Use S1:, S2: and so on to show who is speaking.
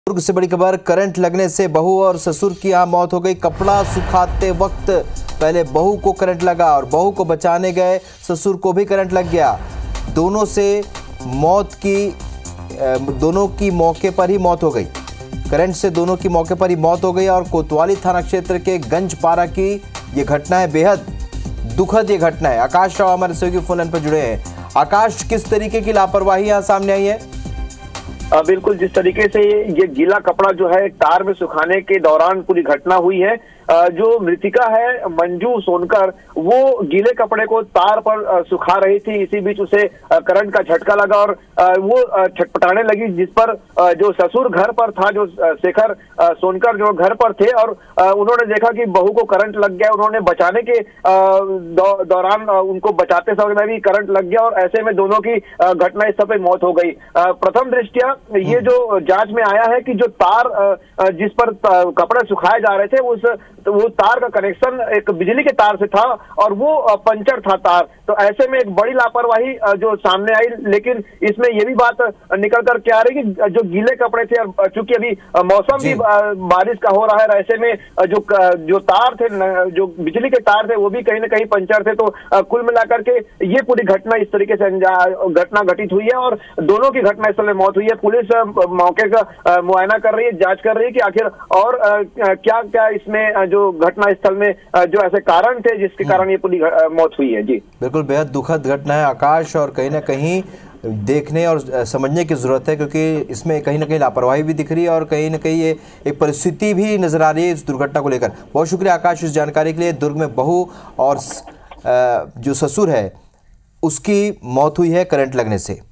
S1: दुर्ग से बड़ी खबर, करंट लगने से बहू और ससुर की यहां मौत हो गई। कपड़ा सुखाते वक्त पहले बहू को करंट लगा और बहू को बचाने गए ससुर को भी करंट लग गया। दोनों की मौके पर ही मौत हो गई। करंट से दोनों की मौके पर ही मौत हो गई और कोतवाली थाना क्षेत्र के गंजपारा की ये घटना है। बेहद दुखद ये घटना है। आकाश राव हमारे सहयोगी फोन लाइन पर जुड़े हैं। आकाश, किस तरीके की लापरवाही यहां सामने आई है?
S2: बिल्कुल, जिस तरीके से ये गीला कपड़ा जो है तार में सुखाने के दौरान पूरी घटना हुई है। जो मृतिका है मंजू सोनकर, वो गीले कपड़े को तार पर सुखा रही थी। इसी बीच उसे करंट का झटका लगा और वो छटपटाने लगी, जिस पर जो ससुर घर पर था, जो शेखर सोनकर जो घर पर थे, और उन्होंने देखा कि बहू को करंट लग गया। उन्होंने बचाने के दौरान उनको बचाते समय में भी करंट लग गया और ऐसे में दोनों की घटनास्थल पर मौत हो गई। प्रथम दृष्टया ये जो जांच में आया है कि जो तार जिस पर कपड़े सुखाए जा रहे थे, वो तार का कनेक्शन एक बिजली के तार से था और वो पंचर था तार। तो ऐसे में एक बड़ी लापरवाही जो सामने आई। लेकिन इसमें ये भी बात निकल कर क्या आ रही कि जो गीले कपड़े थे, चूंकि अभी मौसम भी बारिश का हो रहा है, ऐसे में जो तार थे, जो बिजली के तार थे, वो भी कहीं ना कहीं पंचर थे। तो कुल मिलाकर के ये पूरी घटना इस तरीके से घटना घटित हुई है और दोनों की घटनास्थल में मौत हुई है। पुलिस मौके का मुआयना कर रही है, जांच कर रही है कि आखिर और क्या क्या इसमें जो घटना स्थल में जो ऐसे कारण थे जिसके कारण ये पूरी मौत हुई है। जी
S1: बिल्कुल, बेहद दुखद घटना है आकाश, और कहीं ना कहीं देखने और समझने की जरूरत है, क्योंकि इसमें कहीं ना कहीं लापरवाही भी दिख रही है और कहीं ना कहीं ये एक परिस्थिति भी नजर आ रही है इस दुर्घटना को लेकर। बहुत शुक्रिया आकाश इस जानकारी के लिए। दुर्ग में बहू और जो ससुर है उसकी मौत हुई है करंट लगने से।